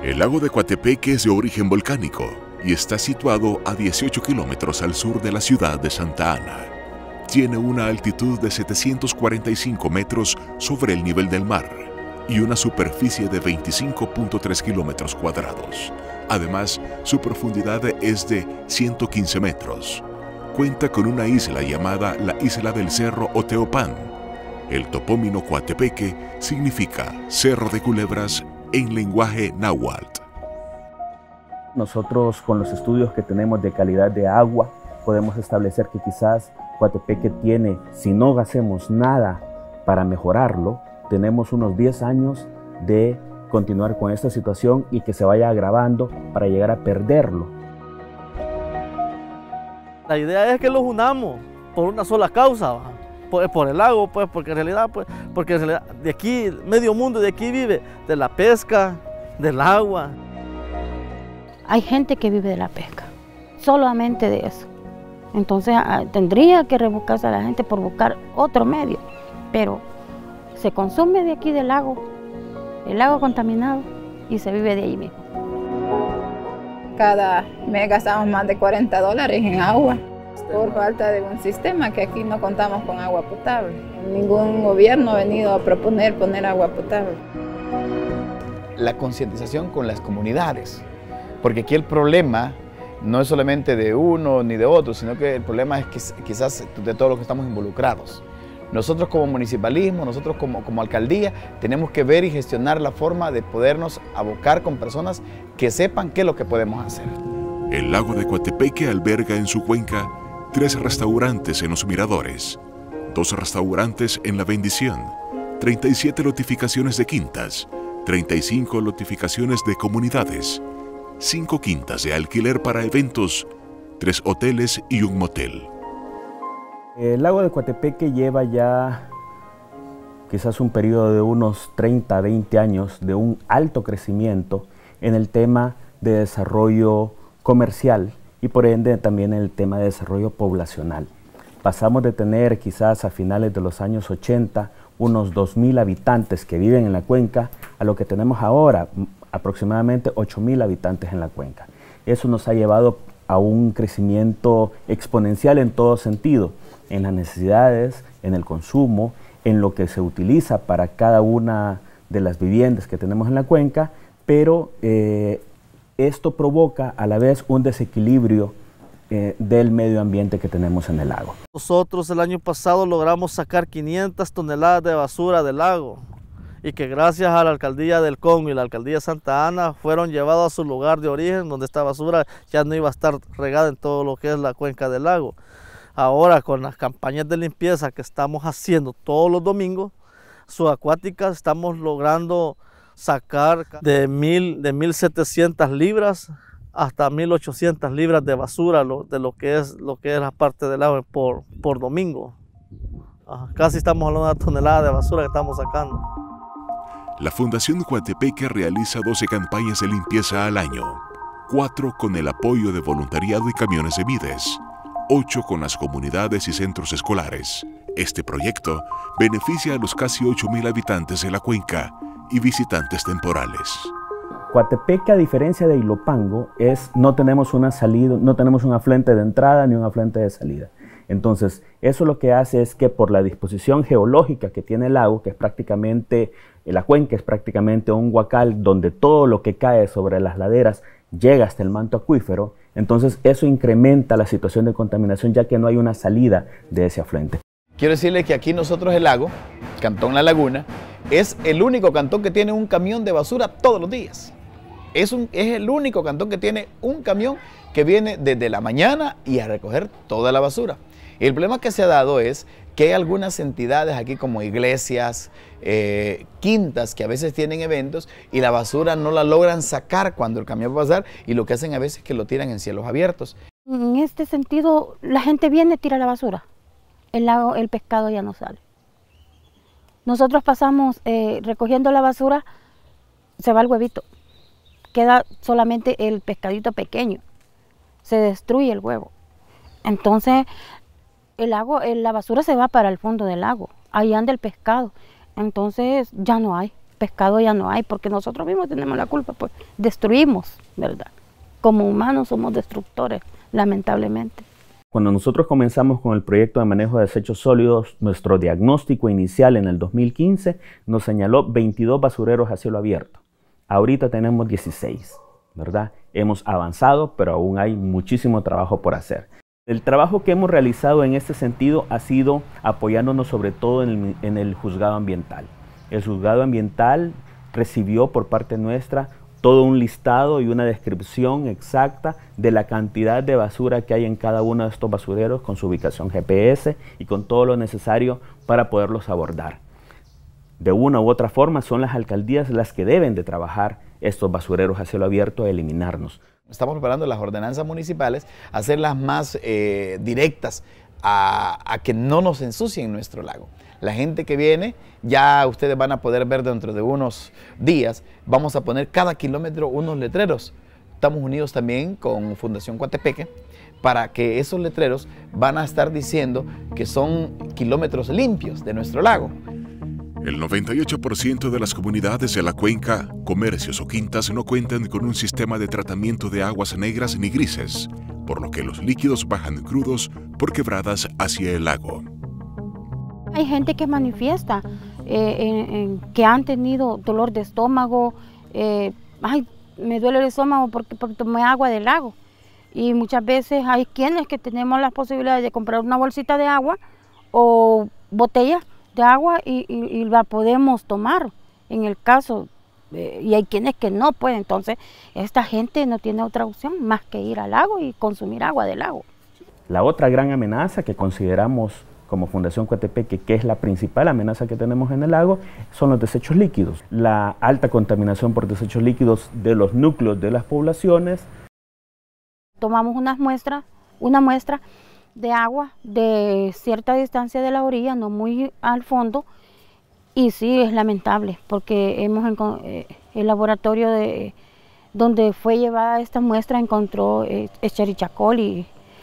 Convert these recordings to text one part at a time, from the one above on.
El lago de Coatepeque es de origen volcánico y está situado a 18 kilómetros al sur de la ciudad de Santa Ana. Tiene una altitud de 745 metros sobre el nivel del mar y una superficie de 25.3 kilómetros cuadrados. Además, su profundidad es de 115 metros. Cuenta con una isla llamada la Isla del Cerro o Teopán. El topónimo Coatepeque significa Cerro de Culebras en lenguaje náhuatl. Nosotros, con los estudios que tenemos de calidad de agua, podemos establecer que quizás Coatepeque tiene, si no hacemos nada para mejorarlo, tenemos unos 10 años de continuar con esta situación y que se vaya agravando para llegar a perderlo. La idea es que los unamos por una sola causa, por el lago, pues, porque en realidad de aquí, medio mundo de aquí vive de la pesca, del agua. Hay gente que vive de la pesca, solamente de eso. Entonces tendría que rebuscarse a la gente por buscar otro medio, pero se consume de aquí del lago, el lago contaminado, y se vive de ahí mismo. Cada mes gastamos más de $40 en agua por falta de un sistema, que aquí no contamos con agua potable. Ningún gobierno ha venido a proponer poner agua potable. La concientización con las comunidades, porque aquí el problema no es solamente de uno ni de otro, sino que el problema es que quizás de todos los que estamos involucrados. Nosotros como municipalismo, nosotros como alcaldía, tenemos que ver y gestionar la forma de podernos abocar con personas que sepan qué es lo que podemos hacer. El lago de Coatepeque alberga en su cuenca 3 restaurantes en los miradores, 2 restaurantes en La Bendición, 37 lotificaciones de quintas, 35 lotificaciones de comunidades, 5 quintas de alquiler para eventos, 3 hoteles y un motel. El lago de Coatepeque lleva ya quizás un periodo de unos 30 a 20 años de un alto crecimiento en el tema de desarrollo comercial y por ende también en el tema de desarrollo poblacional. Pasamos de tener quizás a finales de los años 80 unos 2.000 habitantes que viven en la cuenca a lo que tenemos ahora, aproximadamente 8.000 habitantes en la cuenca. Eso nos ha llevado a un crecimiento exponencial en todo sentido, en las necesidades, en el consumo, en lo que se utiliza para cada una de las viviendas que tenemos en la cuenca, pero esto provoca a la vez un desequilibrio del medio ambiente que tenemos en el lago. Nosotros el año pasado logramos sacar 500 toneladas de basura del lago y que gracias a la alcaldía del Congo y la alcaldía de Santa Ana fueron llevados a su lugar de origen, donde esta basura ya no iba a estar regada en todo lo que es la cuenca del lago. Ahora, con las campañas de limpieza que estamos haciendo todos los domingos, subacuáticas, estamos logrando sacar de 1.700 libras hasta 1.800 libras de basura de lo que es la parte del lago por domingo. Casi estamos hablando de una tonelada de basura que estamos sacando. La Fundación Coatepeque realiza 12 campañas de limpieza al año, 4 con el apoyo de voluntariado y camiones de Mides, 8 con las comunidades y centros escolares. Este proyecto beneficia a los casi 8.000 habitantes de la cuenca y visitantes temporales. Coatepeque, a diferencia de Ilopango, no tenemos una salida, no tenemos un afluente de entrada ni un afluente de salida. Entonces, eso lo que hace es que por la disposición geológica que tiene el lago, que es prácticamente, la cuenca es prácticamente un huacal donde todo lo que cae sobre las laderas llega hasta el manto acuífero, entonces eso incrementa la situación de contaminación ya que no hay una salida de ese afluente. Quiero decirles que aquí nosotros el lago, Cantón La Laguna, es el único cantón que tiene un camión de basura todos los días. Es el único cantón que tiene un camión que viene desde la mañana y a recoger toda la basura. Y el problema que se ha dado es que hay algunas entidades aquí como iglesias, quintas que a veces tienen eventos y la basura no la logran sacar cuando el camión va a pasar y lo que hacen a veces es que lo tiran en cielos abiertos. En este sentido, la gente viene y tira la basura. El lago, el pescado ya no sale. Nosotros pasamos recogiendo la basura, se va el huevito. Queda solamente el pescadito pequeño. Se destruye el huevo. Entonces, la basura se va para el fondo del lago. Ahí anda el pescado. Entonces, ya no hay. pescado ya no hay, porque nosotros mismos tenemos la culpa, pues destruimos, ¿verdad? Como humanos somos destructores, lamentablemente. Cuando nosotros comenzamos con el proyecto de manejo de desechos sólidos, nuestro diagnóstico inicial en el 2015 nos señaló 22 basureros a cielo abierto. Ahorita tenemos 16, ¿verdad? Hemos avanzado, pero aún hay muchísimo trabajo por hacer. El trabajo que hemos realizado en este sentido ha sido apoyándonos sobre todo en el juzgado ambiental. El juzgado ambiental recibió por parte nuestra todo un listado y una descripción exacta de la cantidad de basura que hay en cada uno de estos basureros con su ubicación GPS y con todo lo necesario para poderlos abordar. De una u otra forma son las alcaldías las que deben de trabajar estos basureros a cielo abierto a eliminarnos. Estamos preparando las ordenanzas municipales, hacerlas más directas a que no nos ensucien nuestro lago. La gente que viene, ya ustedes van a poder ver dentro de unos días, vamos a poner cada kilómetro unos letreros. Estamos unidos también con Fundación Coatepeque para que esos letreros van a estar diciendo que son kilómetros limpios de nuestro lago. El 98% de las comunidades de la cuenca, comercios o quintas no cuentan con un sistema de tratamiento de aguas negras ni grises, por lo que los líquidos bajan crudos por quebradas hacia el lago. Hay gente que manifiesta que han tenido dolor de estómago, ay, me duele el estómago porque tomé agua del lago. Y muchas veces hay quienes que tenemos la posibilidad de comprar una bolsita de agua o botella de agua y la podemos tomar en el caso, y hay quienes que no pueden. Entonces esta gente no tiene otra opción más que ir al lago y consumir agua del lago. La otra gran amenaza que consideramos como Fundación Coatepeque, que es la principal amenaza que tenemos en el lago, son los desechos líquidos. La alta contaminación por desechos líquidos de los núcleos de las poblaciones. Tomamos una muestra de agua de cierta distancia de la orilla, no muy al fondo, y sí es lamentable porque el laboratorio donde fue llevada esta muestra encontró Escherichia coli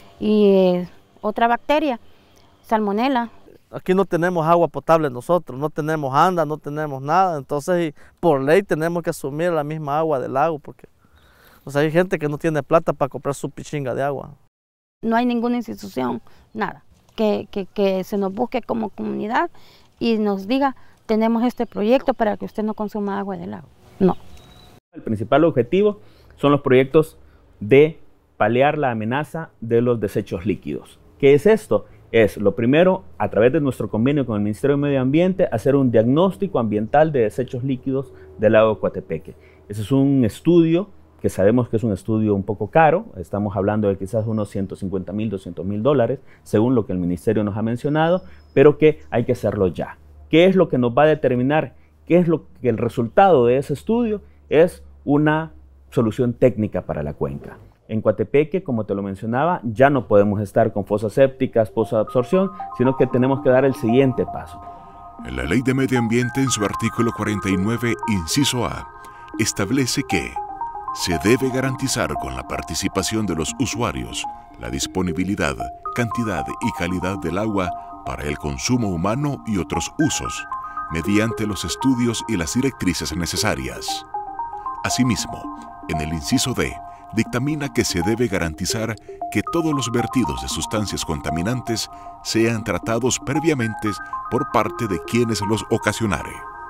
y otra bacteria, Salmonella. Aquí no tenemos agua potable nosotros, no tenemos anda, no tenemos nada, entonces por ley tenemos que asumir la misma agua del lago porque hay gente que no tiene plata para comprar su pichinga de agua. No hay ninguna institución, nada, que se nos busque como comunidad y nos diga, tenemos este proyecto para que usted no consuma agua del lago. No. El principal objetivo son los proyectos de paliar la amenaza de los desechos líquidos. ¿Qué es esto? Es, lo primero, a través de nuestro convenio con el Ministerio de Medio Ambiente, hacer un diagnóstico ambiental de desechos líquidos del lago Coatepeque. Ese es un estudio que sabemos que es un estudio un poco caro, estamos hablando de quizás unos $150,000, $200,000, según lo que el Ministerio nos ha mencionado, pero que hay que hacerlo ya. ¿Qué es lo que nos va a determinar? ¿Qué es lo que el resultado de ese estudio? Es una solución técnica para la cuenca. En Coatepeque, como te lo mencionaba, ya no podemos estar con fosas sépticas, pozas de absorción, sino que tenemos que dar el siguiente paso. En la Ley de Medio Ambiente, en su artículo 49, inciso A, establece que se debe garantizar con la participación de los usuarios la disponibilidad, cantidad y calidad del agua para el consumo humano y otros usos, mediante los estudios y las directrices necesarias. Asimismo, en el inciso D, dictamina que se debe garantizar que todos los vertidos de sustancias contaminantes sean tratados previamente por parte de quienes los ocasionare.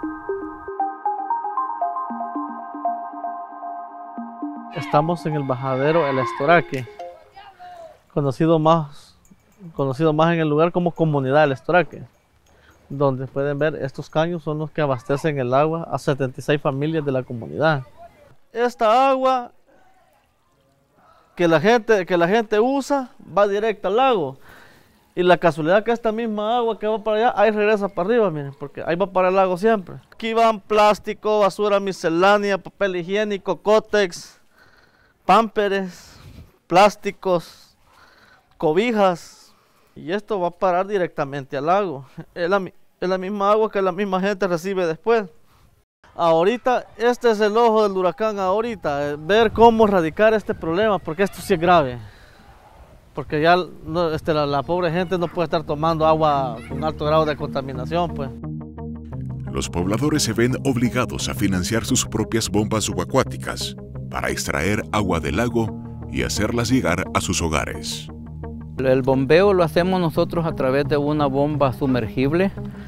Estamos en el bajadero El Estoraque, conocido más en el lugar como Comunidad El Estoraque, donde pueden ver estos caños son los que abastecen el agua a 76 familias de la comunidad. Esta agua que la gente usa va directa al lago, y la casualidad que esta misma agua que va para allá, ahí regresa para arriba, miren, porque ahí va para el lago siempre. Aquí van plástico, basura miscelánea, papel higiénico, cótex, pámperes, plásticos, cobijas, y esto va a parar directamente al lago. Es la misma agua que la misma gente recibe después. Ahorita, este es el ojo del huracán ahorita, ver cómo erradicar este problema, porque esto sí es grave. Porque ya la pobre gente no puede estar tomando agua con alto grado de contaminación, pues. los pobladores se ven obligados a financiar sus propias bombas subacuáticas para extraer agua del lago y hacerlas llegar a sus hogares. El bombeo lo hacemos nosotros a través de una bomba sumergible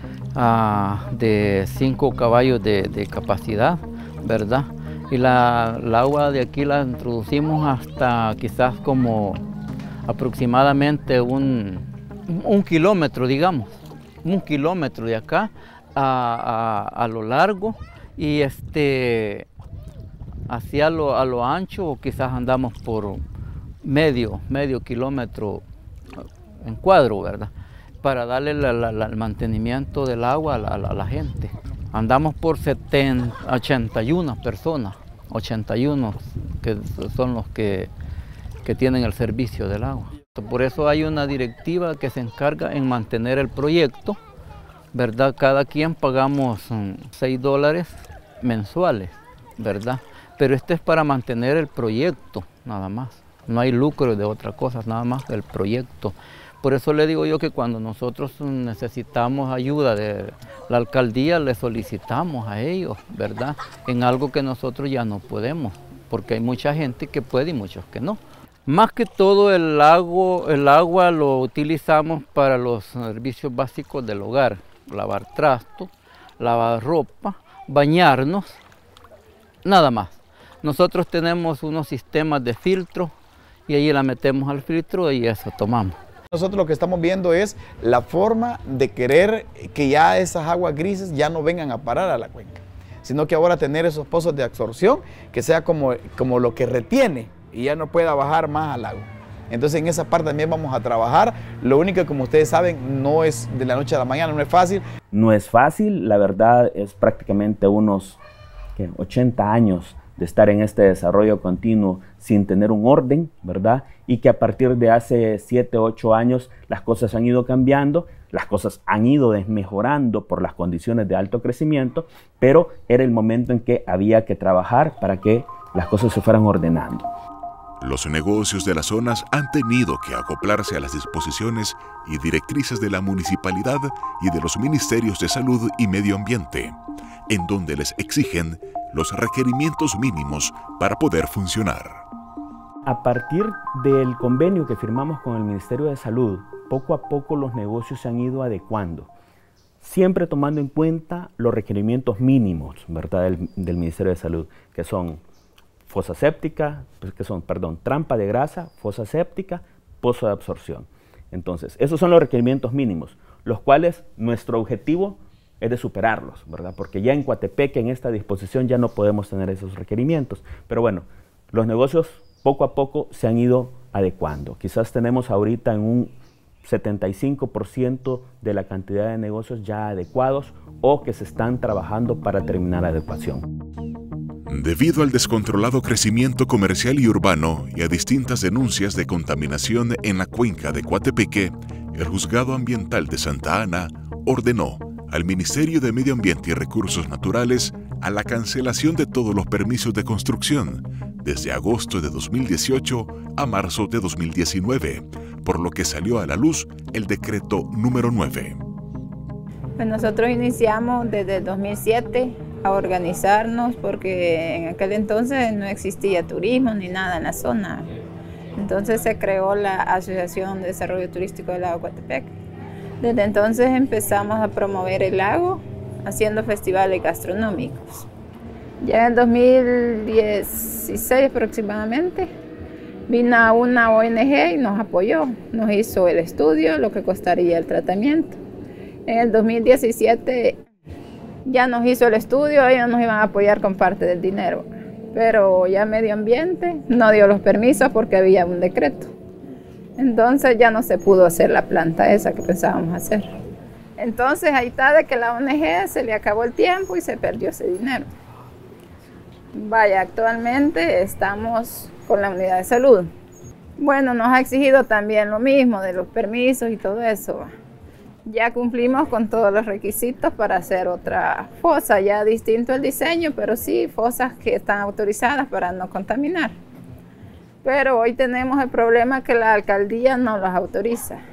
de 5 caballos de capacidad, ¿verdad? Y la agua de aquí la introducimos hasta quizás como aproximadamente un kilómetro, digamos, 1 kilómetro de acá a lo largo, y hacia lo ancho, o quizás andamos por medio kilómetro en cuadro, ¿verdad? Para darle el mantenimiento del agua a la gente. Andamos por 81 personas, 81 que son los que tienen el servicio del agua. Por eso hay una directiva que se encarga en mantener el proyecto, ¿verdad? Cada quien pagamos $6 mensuales, ¿verdad? Pero este es para mantener el proyecto, nada más. No hay lucro de otra cosa, nada más del proyecto. Por eso le digo yo que cuando nosotros necesitamos ayuda de la alcaldía, le solicitamos a ellos, ¿verdad? En algo que nosotros ya no podemos, porque hay mucha gente que puede y muchos que no. Más que todo el agua lo utilizamos para los servicios básicos del hogar. Lavar trastos, lavar ropa, bañarnos, nada más. Nosotros tenemos unos sistemas de filtro y ahí la metemos al filtro y eso tomamos. Nosotros lo que estamos viendo es la forma de querer que ya esas aguas grises ya no vengan a parar a la cuenca, sino que ahora tener esos pozos de absorción que sea como lo que retiene y ya no pueda bajar más al lago. Entonces en esa parte también vamos a trabajar. Lo único que, como ustedes saben, no es de la noche a la mañana, no es fácil. No es fácil, la verdad es prácticamente unos 80 años de estar en este desarrollo continuo sin tener un orden, ¿verdad? Y que a partir de hace 7, 8 años las cosas han ido cambiando, las cosas han ido desmejorando por las condiciones de alto crecimiento, pero era el momento en que había que trabajar para que las cosas se fueran ordenando. Los negocios de las zonas han tenido que acoplarse a las disposiciones y directrices de la municipalidad y de los ministerios de Salud y Medio Ambiente, en donde les exigen los requerimientos mínimos para poder funcionar. A partir del convenio que firmamos con el Ministerio de Salud, poco a poco los negocios se han ido adecuando, siempre tomando en cuenta los requerimientos mínimos, ¿verdad?, del Ministerio de Salud, que son fosa séptica, trampa de grasa, fosa séptica, pozo de absorción. Entonces, esos son los requerimientos mínimos, los cuales nuestro objetivo es de superarlos, ¿verdad? Porque ya en Coatepeque, en esta disposición, ya no podemos tener esos requerimientos. Pero bueno, los negocios poco a poco se han ido adecuando. Quizás tenemos ahorita en un 75% de la cantidad de negocios ya adecuados o que se están trabajando para terminar la adecuación. Debido al descontrolado crecimiento comercial y urbano y a distintas denuncias de contaminación en la cuenca de Coatepeque, el Juzgado Ambiental de Santa Ana ordenó al Ministerio de Medio Ambiente y Recursos Naturales a la cancelación de todos los permisos de construcción desde agosto de 2018 a marzo de 2019, por lo que salió a la luz el decreto número 9. Pues nosotros iniciamos desde el 2007 a organizarnos porque en aquel entonces no existía turismo ni nada en la zona. Entonces se creó la Asociación de Desarrollo Turístico del Lago Coatepeque. Desde entonces empezamos a promover el lago haciendo festivales gastronómicos. Ya en el 2016 aproximadamente vino una ONG y nos apoyó, nos hizo el estudio, lo que costaría el tratamiento. En el 2017 ya nos hizo el estudio, ellos nos iban a apoyar con parte del dinero, pero ya Medio Ambiente no dio los permisos porque había un decreto. Entonces ya no se pudo hacer la planta esa que pensábamos hacer. Entonces ahí está de que la ONG se le acabó el tiempo y se perdió ese dinero. Vaya, actualmente estamos con la unidad de salud. Bueno, nos ha exigido también lo mismo de los permisos y todo eso. Ya cumplimos con todos los requisitos para hacer otra fosa, ya distinto el diseño, pero sí fosas que están autorizadas para no contaminar. Pero hoy tenemos el problema que la alcaldía no las autoriza.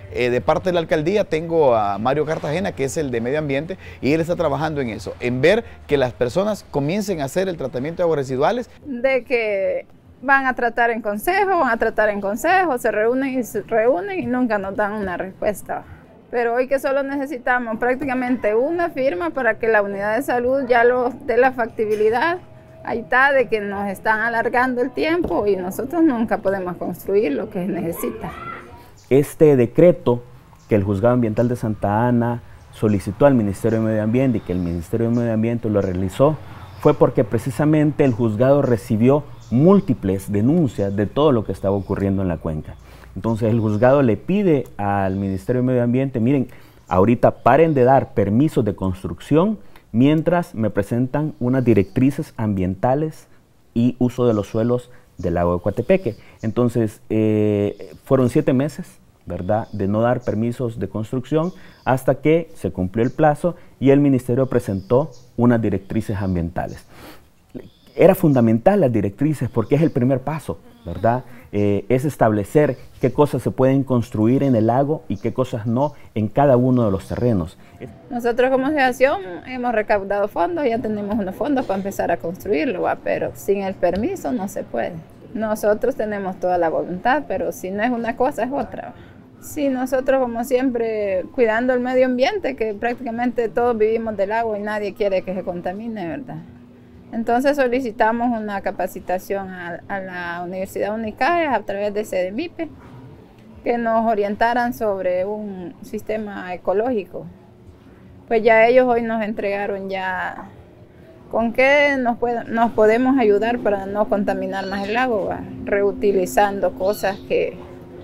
de parte de la alcaldía tengo a Mario Cartagena, que es el de medio ambiente, y él está trabajando en eso, en ver que las personas comiencen a hacer el tratamiento de aguas residuales. De que van a tratar en consejo, se reúnen y nunca nos dan una respuesta. Pero hoy que solo necesitamos prácticamente una firma para que la unidad de salud ya lo dé la factibilidad. Ahí está, de que nos están alargando el tiempo y nosotros nunca podemos construir lo que necesita. Este decreto que el Juzgado Ambiental de Santa Ana solicitó al Ministerio de Medio Ambiente y que el Ministerio de Medio Ambiente lo realizó, fue porque precisamente el juzgado recibió múltiples denuncias de todo lo que estaba ocurriendo en la cuenca. Entonces el juzgado le pide al Ministerio de Medio Ambiente, miren, ahorita paren de dar permisos de construcción mientras me presentan unas directrices ambientales y uso de los suelos del lago de Coatepeque. Entonces fueron 7 meses, ¿verdad?, de no dar permisos de construcción hasta que se cumplió el plazo y el ministerio presentó unas directrices ambientales. Era fundamental las directrices porque es el primer paso, ¿verdad? Es establecer qué cosas se pueden construir en el lago y qué cosas no en cada uno de los terrenos. Nosotros como asociación hemos recaudado fondos, ya tenemos unos fondos para empezar a construirlo, pero sin el permiso no se puede. Nosotros tenemos toda la voluntad, pero si no es una cosa es otra. Sí, nosotros como siempre cuidando el medio ambiente, que prácticamente todos vivimos del agua y nadie quiere que se contamine, ¿verdad? Entonces solicitamos una capacitación a la Universidad Unicae a través de CDMIPE, que nos orientaran sobre un sistema ecológico. Pues ya ellos hoy nos entregaron ya con qué nos podemos ayudar para no contaminar más el lago, reutilizando cosas que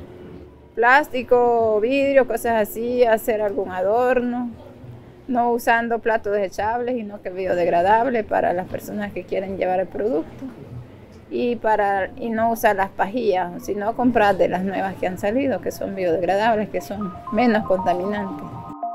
plástico, vidrio, cosas así, hacer algún adorno. No usando platos desechables, sino que biodegradables para las personas que quieren llevar el producto. Y no usar las pajillas, sino comprar de las nuevas que han salido, que son biodegradables, que son menos contaminantes.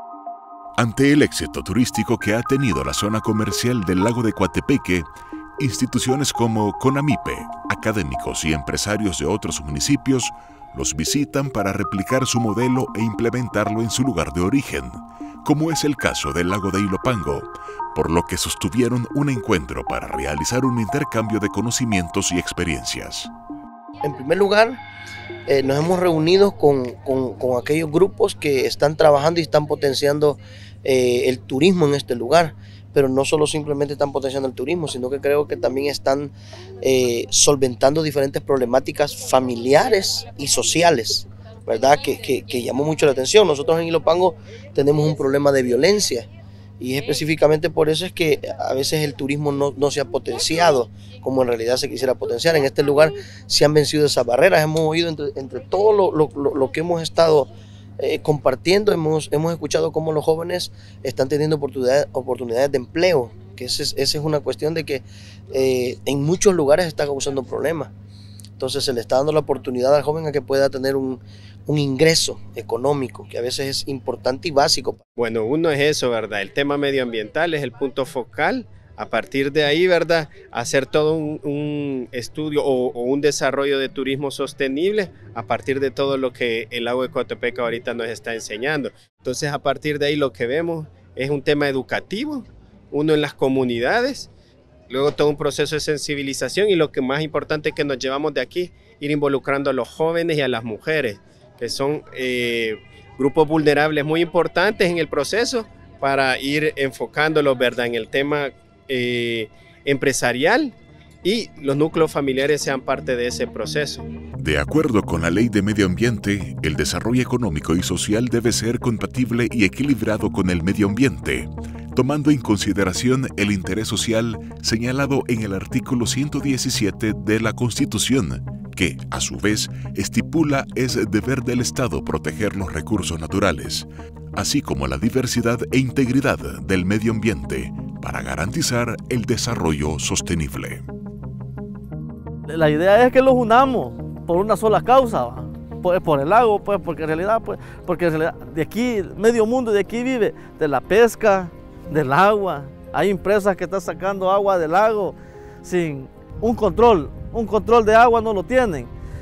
Ante el éxito turístico que ha tenido la zona comercial del lago de Coatepeque, instituciones como CONAMIPE, académicos y empresarios de otros municipios los visitan para replicar su modelo e implementarlo en su lugar de origen, como es el caso del lago de Ilopango, por lo que sostuvieron un encuentro para realizar un intercambio de conocimientos y experiencias. En primer lugar, nos hemos reunido con aquellos grupos que están trabajando y están potenciando el turismo en este lugar, pero no solo simplemente están potenciando el turismo, sino que creo que también están solventando diferentes problemáticas familiares y sociales, ¿verdad? Que llamó mucho la atención. Nosotros en Ilopango tenemos un problema de violencia y específicamente por eso es que a veces el turismo no se ha potenciado como en realidad se quisiera potenciar. En este lugar se han vencido esas barreras. Hemos oído entre todo lo que hemos estado compartiendo, hemos escuchado cómo los jóvenes están teniendo oportunidades de empleo, que esa es una cuestión de que en muchos lugares está causando problemas. Entonces se le está dando la oportunidad al joven a que pueda tener un ingreso económico, que a veces es importante y básico. Bueno, uno es eso, ¿verdad? El tema medioambiental es el punto focal. A partir de ahí, ¿verdad? Hacer todo un estudio o un desarrollo de turismo sostenible a partir de todo lo que el lago de Coatepeque ahorita nos está enseñando. Entonces, a partir de ahí lo que vemos es un tema educativo, uno en las comunidades, luego todo un proceso de sensibilización y lo que más importante que nos llevamos de aquí, ir involucrando a los jóvenes y a las mujeres, que son grupos vulnerables muy importantes en el proceso para ir enfocándolos, ¿verdad?, en el tema empresarial y los núcleos familiares sean parte de ese proceso. De acuerdo con la Ley de Medio Ambiente, el desarrollo económico y social debe ser compatible y equilibrado con el medio ambiente, tomando en consideración el interés social señalado en el artículo 117 de la Constitución, que, a su vez, estipula es deber del Estado proteger los recursos naturales, así como la diversidad e integridad del medio ambiente, para garantizar el desarrollo sostenible. La idea es que los unamos por una sola causa, por el lago, pues, porque en realidad de aquí, medio mundo de aquí vive de la pesca, del agua. Hay empresas que están sacando agua del lago sin un control de agua no lo tienen.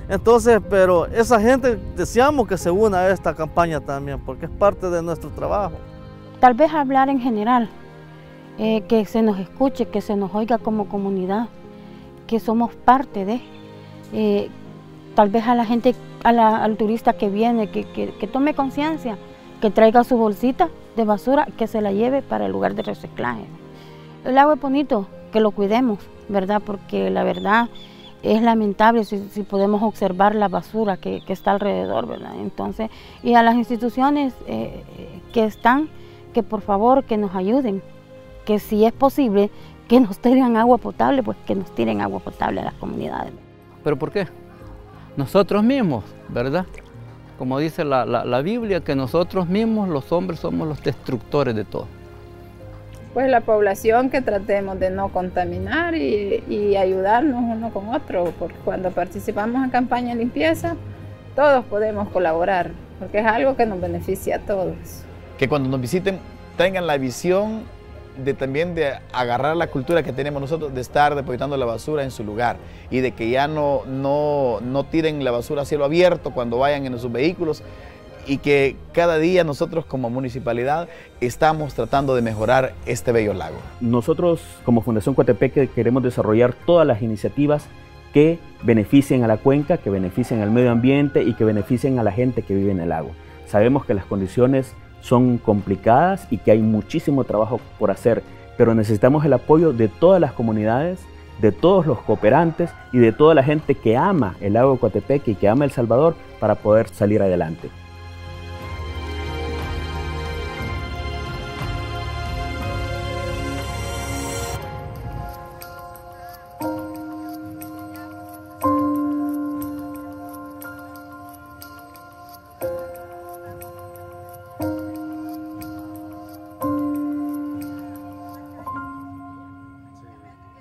Entonces, pero esa gente deseamos que se una a esta campaña también, porque es parte de nuestro trabajo. Tal vez hablar en general, que se nos escuche, que se nos oiga como comunidad, que somos parte de, tal vez a la gente, al turista que viene, que tome conciencia, que traiga su bolsita de basura, que se la lleve para el lugar de reciclaje. El lago es bonito, que lo cuidemos, ¿verdad? Porque la verdad es lamentable si podemos observar la basura que está alrededor, ¿verdad? Entonces, y a las instituciones que están, que por favor que nos ayuden, que si es posible que nos tiren agua potable, pues que nos tiren agua potable a las comunidades. ¿Pero por qué? Nosotros mismos, ¿verdad? Como dice la Biblia, que nosotros mismos, los hombres, somos los destructores de todo. Pues la población, que tratemos de no contaminar y ayudarnos uno con otro, porque cuando participamos en campaña de limpieza, todos podemos colaborar, porque es algo que nos beneficia a todos. Que cuando nos visiten tengan la visión también de agarrar la cultura que tenemos nosotros de estar depositando la basura en su lugar y de que ya no tiren la basura a cielo abierto cuando vayan en sus vehículos, y que cada día nosotros como municipalidad estamos tratando de mejorar este bello lago. Nosotros como Fundación Coatepeque queremos desarrollar todas las iniciativas que beneficien a la cuenca, que beneficien al medio ambiente y que beneficien a la gente que vive en el lago. Sabemos que las condiciones son complicadas y que hay muchísimo trabajo por hacer, pero necesitamos el apoyo de todas las comunidades, de todos los cooperantes y de toda la gente que ama el lago de Coatepeque y que ama El Salvador para poder salir adelante.